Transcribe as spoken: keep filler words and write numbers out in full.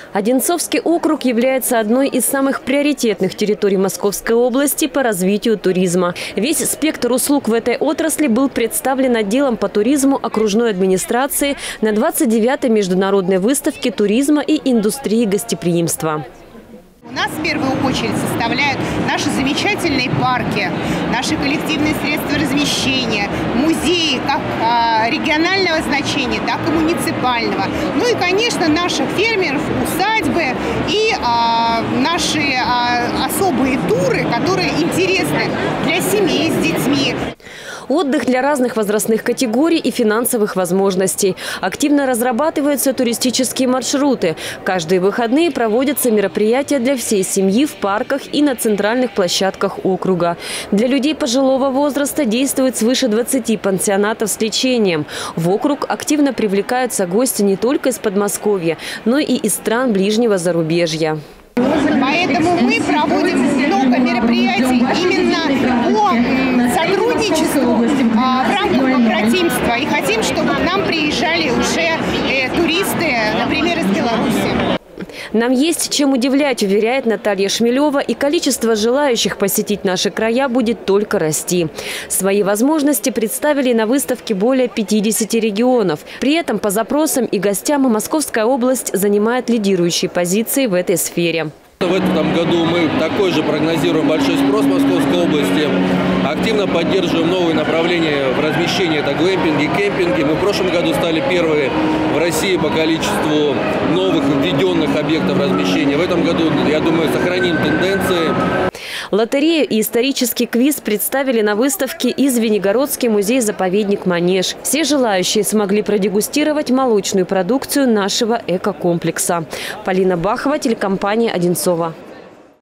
Одинцовский округ является одной из самых приоритетных территорий Московской области по развитию туризма. Весь спектр услуг в этой отрасли был представлен отделом по туризму окружной администрации на двадцать девятой международной выставке туризма и индустрии гостеприимства. У нас в первую очередь составляют наши замечательные парки, наши коллективные средства размещения, музеи как а, регионального значения, так и муниципального. Ну и, конечно, наших фермеров, усадьбы и а, наши а, особые туры, которые интересны для семей с детьми. Отдых для разных возрастных категорий и финансовых возможностей. Активно разрабатываются туристические маршруты. Каждые выходные проводятся мероприятия для всей семьи в парках и на центральных площадках округа. Для людей пожилого возраста действует свыше двадцати пансионатов с лечением. В округ активно привлекаются гости не только из Подмосковья, но и из стран ближнего зарубежья. Поэтому мы проводим много мероприятий именно по сотрудничеству а, в рамках побратимства. И хотим, чтобы к нам приезжали уже э, туристы, например, из Беларуси. Нам есть чем удивлять, уверяет Наталья Шмелева, и количество желающих посетить наши края будет только расти. Свои возможности представили на выставке более пятидесяти регионов. При этом по запросам и гостям Московская область занимает лидирующие позиции в этой сфере. В этом году мы такой же прогнозируем большой спрос в Московской области. Активно поддерживаем новые направления в размещении. Это глэмпинги, кемпинги. Мы в прошлом году стали первые в России по количеству новых введенных объектов размещения. В этом году, я думаю, сохраним тенденции. Лотерею и исторический квиз представили на выставке и Звенигородский музей-заповедник «Манеж». Все желающие смогли продегустировать молочную продукцию нашего экокомплекса. Полина Бахова, телекомпания «Одинцова».